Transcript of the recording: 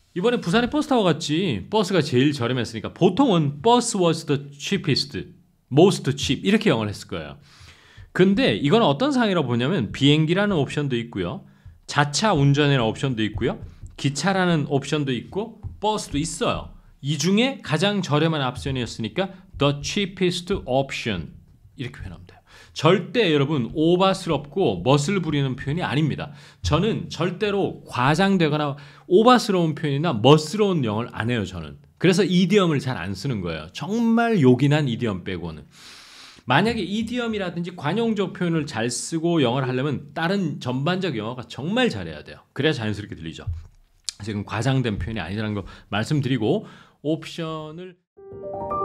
이번에 부산에 버스 타고 갔지. 버스가 제일 저렴했으니까 보통은 bus was the cheapest, most cheap 이렇게 영어를 했을 거예요. 근데 이건 어떤 상황이라고 보냐면 비행기라는 옵션도 있고요. 자차 운전이라는 옵션도 있고요. 기차라는 옵션도 있고 버스도 있어요. 이 중에 가장 저렴한 옵션이었으니까 the cheapest option 이렇게 표현하면 돼요. 절대 여러분 오바스럽고 멋을 부리는 표현이 아닙니다. 저는 절대로 과장되거나 오바스러운 표현이나 멋스러운 영어를 안 해요. 저는. 그래서 이디엄을 잘 안 쓰는 거예요. 정말 요긴한 이디엄 빼고는. 만약에 이디엄이라든지 관용적 표현을 잘 쓰고 영어를 하려면 다른 전반적 영어가 정말 잘해야 돼요. 그래야 자연스럽게 들리죠. 지금 과장된 표현이 아니라는 거 말씀드리고 옵션을